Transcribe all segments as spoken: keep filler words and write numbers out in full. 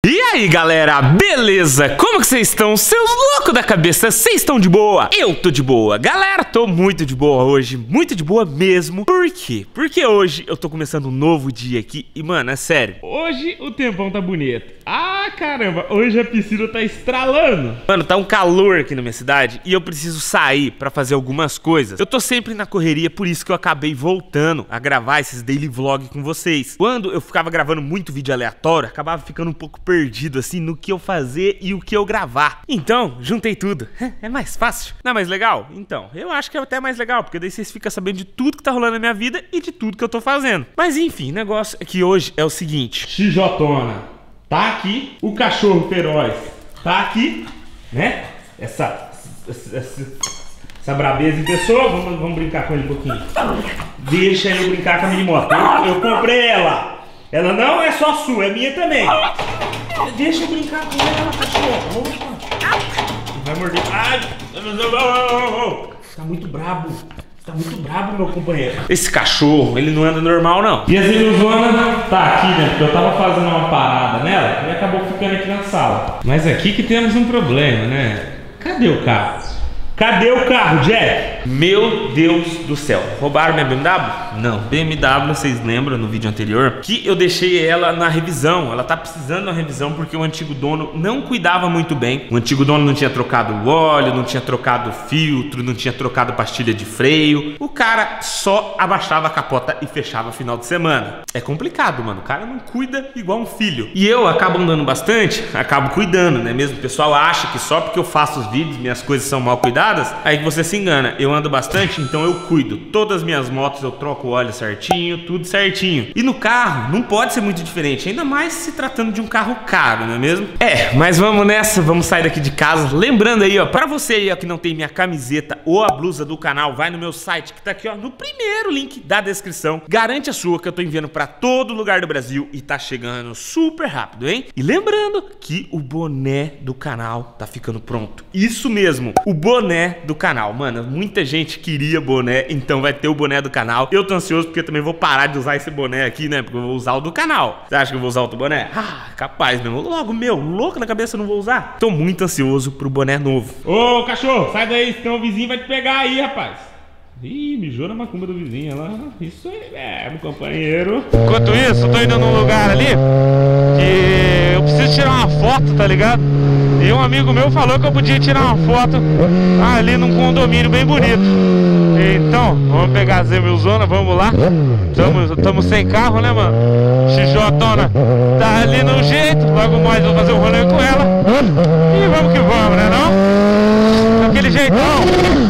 E aí galera, beleza? Como que vocês estão? Seus loucos da cabeça, vocês estão de boa? Eu tô de boa. Galera, tô muito de boa hoje, muito de boa mesmo. Por quê? Porque hoje eu tô começando um novo dia aqui e, mano, é sério, hoje o tempão tá bonito. Ah, caramba, hoje a piscina tá estralando. Mano, tá um calor aqui na minha cidade e eu preciso sair pra fazer algumas coisas. Eu tô sempre na correria, por isso que eu acabei voltando a gravar esses daily vlog com vocês. Quando eu ficava gravando muito vídeo aleatório, acabava ficando um pouco perdido assim no que eu fazer e o que eu gravar. Então, juntei tudo. É mais fácil. Não é mais legal? Então, eu acho que é até mais legal, porque daí vocês ficam sabendo de tudo que tá rolando na minha vida e de tudo que eu tô fazendo. Mas enfim, o negócio é que hoje é o seguinte: Xijotona tá aqui, o cachorro feroz tá aqui, né? Essa, essa, essa, essa brabeza em pessoa. Vamos, vamos brincar com ele um pouquinho. Deixa ele brincar com a mini moto. Eu, eu comprei ela. Ela não é só sua, é minha também. Deixa eu brincar com ela, cachorro. Vamos brincar. Vai morder. Ai, tá muito brabo. Tá muito brabo, meu companheiro. Esse cachorro, ele não anda normal, não. E a Zenilzona tá aqui, né? Porque eu tava fazendo uma parada nela e acabou ficando aqui na sala. Mas aqui que temos um problema, né? Cadê o carro? Cadê o carro, Jack? Meu Deus do céu. Roubaram minha B M W? Não. B M W, vocês lembram no vídeo anterior que eu deixei ela na revisão. Ela tá precisando de uma revisão porque o antigo dono não cuidava muito bem. O antigo dono não tinha trocado o óleo, não tinha trocado o filtro, não tinha trocado pastilha de freio. O cara só abaixava a capota e fechava final de semana. É complicado, mano. O cara não cuida igual um filho. E eu acabo andando bastante, acabo cuidando, né mesmo? O pessoal acha que só porque eu faço os vídeos, minhas coisas são mal cuidadas, aí você se engana. Eu ando bastante, então eu cuido. Todas as minhas motos eu troco o óleo certinho, tudo certinho. E no carro não pode ser muito diferente, ainda mais se tratando de um carro caro, não é mesmo? É, mas vamos nessa, vamos sair daqui de casa. Lembrando aí, ó, pra você aí, ó, que não tem minha camiseta ou a blusa do canal, vai no meu site que tá aqui, ó, no primeiro link da descrição. Garante a sua, que eu tô enviando pra todo lugar do Brasil e tá chegando super rápido, hein? E lembrando que o boné do canal tá ficando pronto. Isso mesmo, o boné do canal. Mano, muita gente queria boné, então vai ter o boné do canal. Eu tô ansioso porque eu também vou parar de usar esse boné aqui, né? Porque eu vou usar o do canal. Você acha que eu vou usar outro boné? Ah, capaz mesmo. Logo, meu, louco na cabeça eu não vou usar. Tô muito ansioso pro boné novo. Ô, cachorro, sai daí, senão o vizinho vai te pegar aí, rapaz. Ih, mijou na macumba do vizinho lá. Isso aí mesmo, companheiro. Enquanto isso, eu tô indo num lugar ali que eu preciso tirar uma foto, tá ligado? E um amigo meu falou que eu podia tirar uma foto ali num condomínio bem bonito. Então, vamos pegar a Zenilzona, vamos lá. Tamo, tamo sem carro, né, mano? Xijotona tá ali no jeito. Logo mais eu vou fazer um rolê com ela. E vamos que vamos, né não? Daquele jeitão.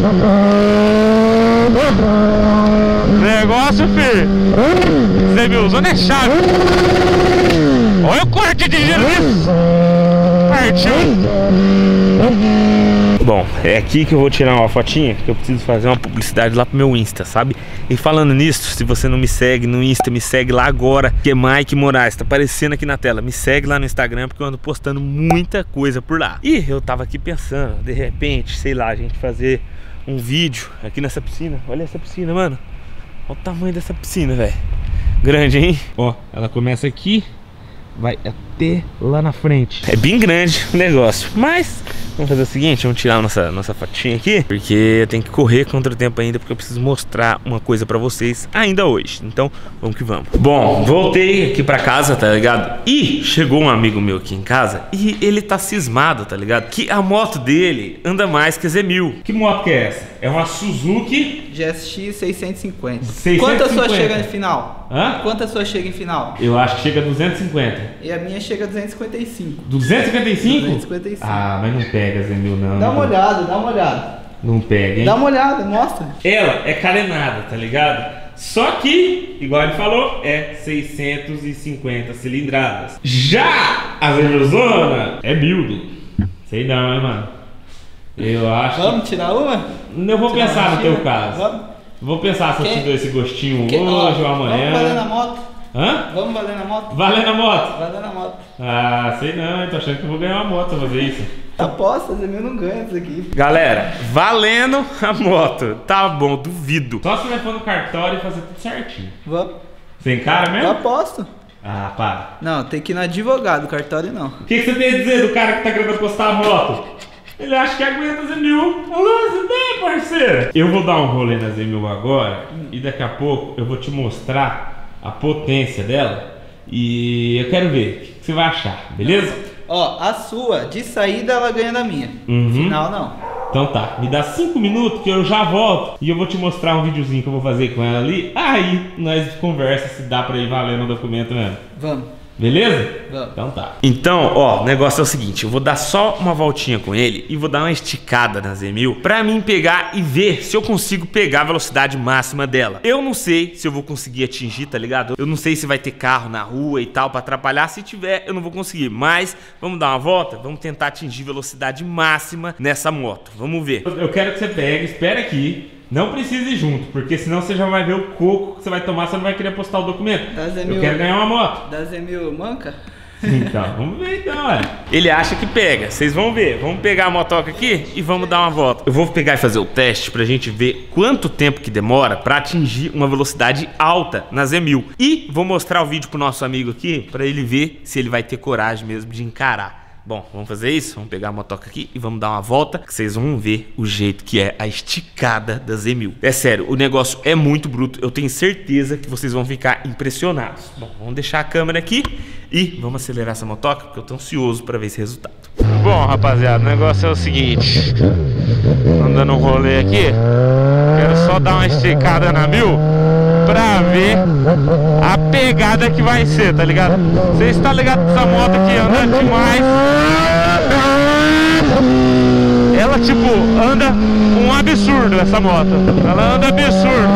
Negócio, filho. Zenilzona é chave. Olha o corte de giro disso. Partiu. Bom, é aqui que eu vou tirar uma fotinha, que eu preciso fazer uma publicidade lá pro meu Insta, sabe? E falando nisso, se você não me segue no Insta, me segue lá agora, que é Mike Moraes, tá aparecendo aqui na tela. Me segue lá no Instagram, porque eu ando postando muita coisa por lá. E eu tava aqui pensando, de repente, sei lá, a gente fazer um vídeo aqui nessa piscina. Olha essa piscina, mano. Olha o tamanho dessa piscina, velho. Grande, hein? Ó, ela começa aqui, vai até lá na frente. É bem grande o negócio, mas vamos fazer o seguinte, vamos tirar nossa, nossa fotinha aqui, porque eu tenho que correr contra o tempo ainda, porque eu preciso mostrar uma coisa pra vocês ainda hoje. Então, vamos que vamos. Bom, voltei aqui pra casa, tá ligado? E chegou um amigo meu aqui em casa e ele tá cismado, tá ligado? Que a moto dele anda mais que a Z mil. Que moto que é essa? É uma Suzuki G S X seiscentos e cinquenta. seiscentos e cinquenta. Quantas suas chega em final? Hã? Quantas suas chega em final? Eu acho que chega a duzentos e cinquenta. E a minha chega a duzentos e cinquenta e cinco. duzentos e cinquenta e cinco? duzentos e cinquenta e cinco. Ah, mas não pega, Z mil, não. Dá uma olhada, dá uma olhada. Não pega, hein? Dá uma olhada, mostra. Ela é carenada, tá ligado? Só que, igual ele falou, é seiscentos e cinquenta cilindradas. Já a Zenilzona é build. Sei não, hein, mano? Eu acho... Vamos tirar uma? Eu vou tirar pensar uma no teu tira? caso. Vamos. Vou pensar se Quem? eu te dou esse gostinho Quem? hoje Ó, ou amanhã. Vamos valer na moto? Hã? Vamos valer na moto? Valendo a moto? Valendo na moto. Ah, sei não, eu tô achando que eu vou ganhar uma moto pra fazer isso. Aposta, Zé meu não ganha isso aqui. Galera, valendo a moto. Tá bom, duvido. Só se vai for no cartório e fazer tudo certinho. Vamos. Sem cara mesmo? Eu aposto. Ah, para. Não, tem que ir no advogado, cartório não. O que, que você tem a dizer do cara que tá querendo apostar a moto? Ele acha que aguenta Z mil. Alô, você tem, parceira? Eu vou dar um rolê na Z mil agora e daqui a pouco eu vou te mostrar a potência dela e eu quero ver o que, que você vai achar, beleza? Ó, a sua, de saída ela ganha da minha. Uhum. Final não. Então tá, me dá cinco minutos que eu já volto e eu vou te mostrar um videozinho que eu vou fazer com ela ali. Aí nós conversa se dá pra ir valendo o documento mesmo. Vamos. Beleza? Vamos. Então tá. Então, ó, o negócio é o seguinte, eu vou dar só uma voltinha com ele e vou dar uma esticada na Z mil pra mim pegar e ver se eu consigo pegar a velocidade máxima dela. Eu não sei se eu vou conseguir atingir, tá ligado? Eu não sei se vai ter carro na rua e tal pra atrapalhar. Se tiver, eu não vou conseguir. Mas vamos dar uma volta? Vamos tentar atingir velocidade máxima nessa moto. Vamos ver. Eu quero que você pegue, espere aqui. Não precisa ir junto, porque senão você já vai ver o coco que você vai tomar, você não vai querer postar o documento. Da Z Eu mil, quero ganhar uma moto. Da Z mil manca? Então, vamos ver então, olha. Ele acha que pega, vocês vão ver. Vamos pegar a motoca aqui e vamos dar uma volta. Eu vou pegar e fazer o teste pra gente ver quanto tempo que demora pra atingir uma velocidade alta na Z mil. E vou mostrar o vídeo pro nosso amigo aqui, pra ele ver se ele vai ter coragem mesmo de encarar. Bom, vamos fazer isso? Vamos pegar a motoca aqui e vamos dar uma volta, que vocês vão ver o jeito que é a esticada da Z mil. É sério, o negócio é muito bruto, eu tenho certeza que vocês vão ficar impressionados. Bom, vamos deixar a câmera aqui e vamos acelerar essa motoca, porque eu tô ansioso para ver esse resultado. Bom, rapaziada, o negócio é o seguinte, andando um rolê aqui, quero só dar uma esticada na mil pra ver a pegada que vai ser, tá ligado? Você está ligado com essa moto aqui andando demais. Ela tipo anda um absurdo, essa moto. Ela anda absurdo.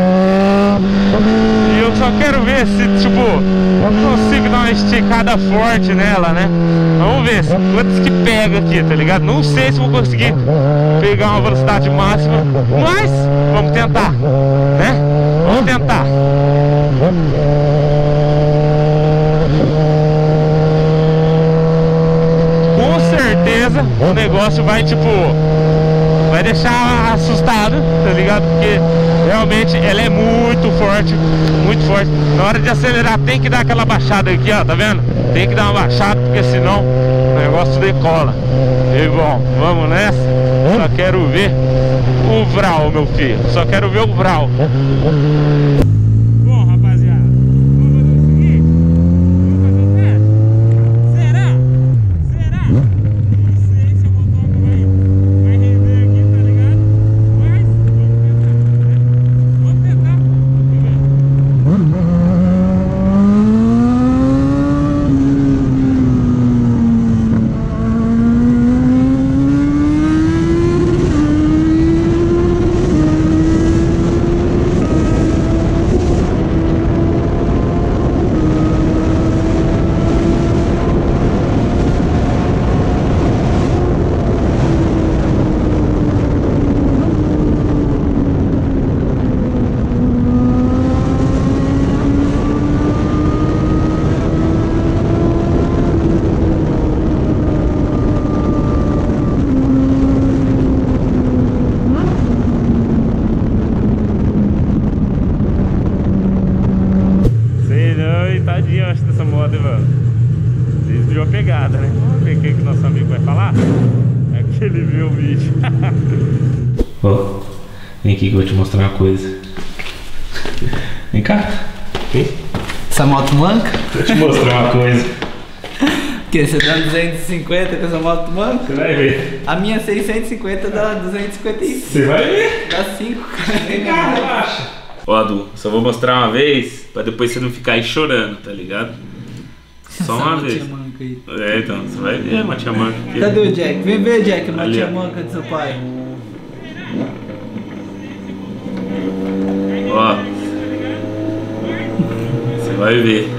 E eu só quero ver se tipo eu consigo dar uma esticada forte nela, né? Vamos ver quantos que pega aqui, tá ligado? Não sei se vou conseguir pegar uma velocidade máxima, mas vamos tentar, né? Vamos tentar. Com certeza o negócio vai tipo vai deixar assustado, tá ligado? Porque realmente ela é muito forte, muito forte. Na hora de acelerar tem que dar aquela baixada aqui, ó, tá vendo? Tem que dar uma baixada, porque senão o negócio decola. E bom, vamos nessa. Só quero ver o Vral, meu filho. Só quero ver o Vral. Bom, rapaziada, vamos fazer o seguinte. Vamos fazer o teste. Será? Será? Não sei se a motoca vai, vai render aqui, tá ligado? Mas vamos tentar, né? Vamos tentar. Tadinho, acho, dessa moto, mano. Vocês viram a pegada, né? Vamos ver o que, que nosso amigo vai falar. É que ele viu o vídeo. Ó, oh, vem aqui que eu vou te mostrar uma coisa. Vem cá. Vem. Essa moto manca? Vou te mostrar uma coisa. Que você dá duzentos e cinquenta com essa moto manca? Você vai ver. A minha seiscentos e cinquenta dá duzentos e cinquenta e cinco. Você vai ver. Dá cinco. Vem cá, relaxa. Ó, Adu, só vou mostrar uma vez pra depois você não ficar aí chorando, tá ligado? Só uma essa vez. manca aí. É, então, você vai ver a motinha manca aqui. Cadê o Jack? Vem ver, Jack, a Ali, motinha ó. manca do seu pai. Ó, você vai ver.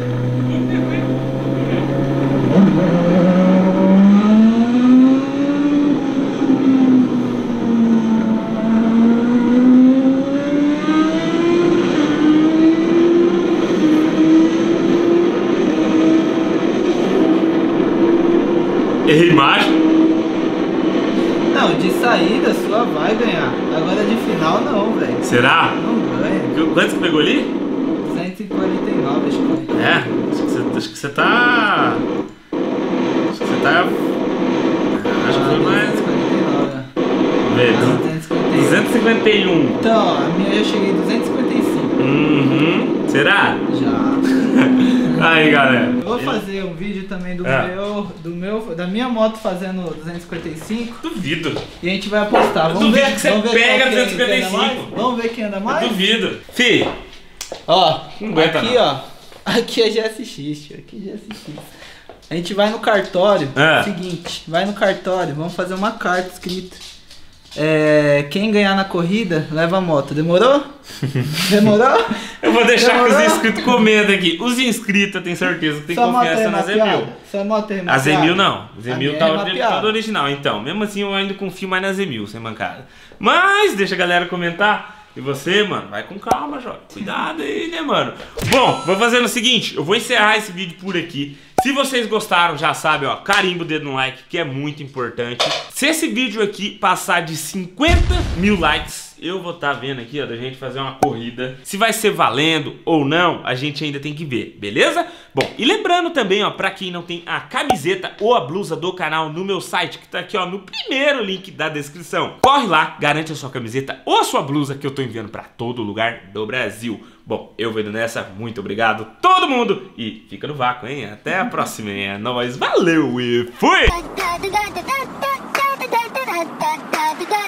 Errei macho. Não, de saída sua vai ganhar. Agora de final não, velho. Será? Não ganha. Quanto você pegou ali? duzentos e quarenta e nove, acho que foi. É, acho que você Acho que você tá... Acho que você tá... Acho que foi mais... duzentos e cinquenta e um. Então, a minha eu já cheguei em duzentos e cinquenta e cinco. Uhum. Será? Já. Aí, galera. Eu vou fazer um vídeo também do é. meu, do meu, da minha moto fazendo duzentos e cinquenta e cinco. Duvido. E a gente vai apostar. Vamos duvido ver, que você vamos ver pega qual duzentos e cinquenta e anda mais? cinco. Vamos ver quem anda mais? Eu duvido. Fih. Ó, Não aguenta, aqui não. ó. Aqui é G S X, tio. Aqui é G S X. A gente vai no cartório. É. Seguinte, vai no cartório. Vamos fazer uma carta escrita. É, quem ganhar na corrida, leva a moto. Demorou? Demorou? Eu vou deixar Demorou? que os inscritos comentem aqui. Os inscritos, eu tenho certeza que tem Sua moto é confiança na Zemil. remapeada? Sua moto é A remapeada? Zemil não. A Zemil minha tá é ori- remapeada. tá do original, então. Mesmo assim eu ainda confio mais na Zemil, sem mancada. Mas deixa a galera comentar. E você, mano, vai com calma, Jovem. Cuidado aí, né, mano? Bom, vou fazendo o seguinte. Eu vou encerrar esse vídeo por aqui. Se vocês gostaram, já sabe, ó, carimba o dedo no like, que é muito importante. Se esse vídeo aqui passar de cinquenta mil likes, eu vou estar vendo aqui, ó, da gente fazer uma corrida. Se vai ser valendo ou não, a gente ainda tem que ver, beleza? Bom, e lembrando também, ó, pra quem não tem a camiseta ou a blusa do canal no meu site, que tá aqui, ó, no primeiro link da descrição. Corre lá, garante a sua camiseta ou a sua blusa, que eu tô enviando pra todo lugar do Brasil. Bom, eu vou indo nessa, muito obrigado todo mundo e fica no vácuo, hein? Até a próxima, hein? É nóis, valeu e fui!